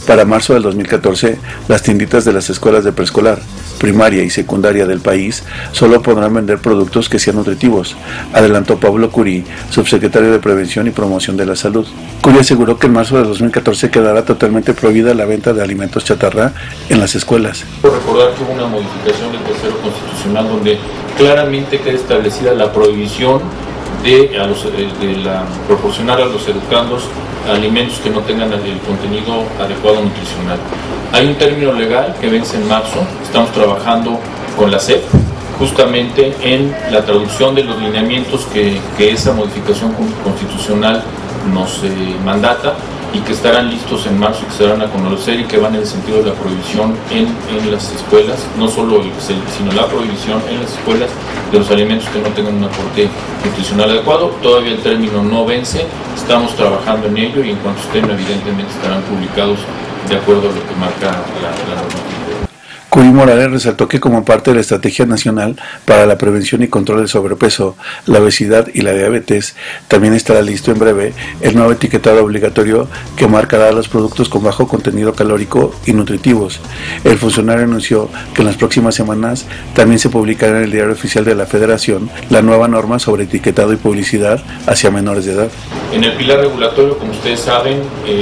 Para marzo del 2014, las tienditas de las escuelas de preescolar, primaria y secundaria del país solo podrán vender productos que sean nutritivos, adelantó Pablo Curi, subsecretario de Prevención y Promoción de la Salud. Curi aseguró que en marzo del 2014 quedará totalmente prohibida la venta de alimentos chatarra en las escuelas. Recordar que hubo una modificación del tercero constitucional donde claramente queda establecida la prohibición de proporcionar a los educandos alimentos que no tengan el contenido adecuado nutricional. Hay un término legal que vence en marzo, estamos trabajando con la SEP justamente en la traducción de los lineamientos que esa modificación constitucional nos mandata y que estarán listos en marzo y que se darán a conocer y que van en el sentido de la prohibición en las escuelas, no solo sino la prohibición en las escuelas de los alimentos que no tengan un aporte nutricional adecuado. Todavía el término no vence, estamos trabajando en ello y en cuanto estén evidentemente estarán publicados de acuerdo a lo que marca la normativa. Curi Morales resaltó que como parte de la Estrategia Nacional para la Prevención y Control del Sobrepeso, la Obesidad y la Diabetes, también estará listo en breve el nuevo etiquetado obligatorio que marcará los productos con bajo contenido calórico y nutritivos. El funcionario anunció que en las próximas semanas también se publicará en el Diario Oficial de la Federación la nueva norma sobre etiquetado y publicidad hacia menores de edad. En el pilar regulatorio, como ustedes saben,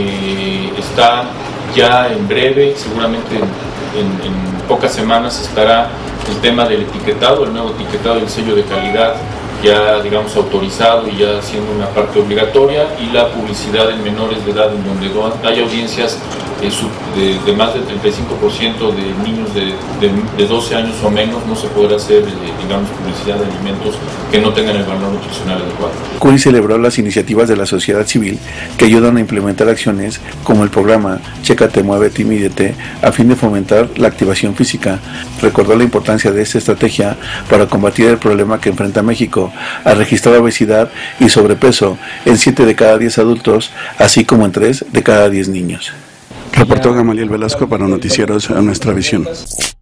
está ya en breve, seguramente en pocas semanas estará el tema del etiquetado, el nuevo etiquetado del sello de calidad ya digamos autorizado y ya siendo una parte obligatoria, y la publicidad en menores de edad en donde hay audiencias de más del 35% de niños de 12 años o menos no se podrá hacer digamos publicidad de alimentos que no tengan el valor nutricional adecuado. Curi celebró las iniciativas de la sociedad civil que ayudan a implementar acciones como el programa Chécate, Muévete y Mídete a fin de fomentar la activación física. Recordó la importancia de esta estrategia para combatir el problema que enfrenta México al registrar obesidad y sobrepeso en 7 de cada 10 adultos, así como en 3 de cada 10 niños. Reportó Gamaliel Velasco para Noticieros a Nuestra Visión.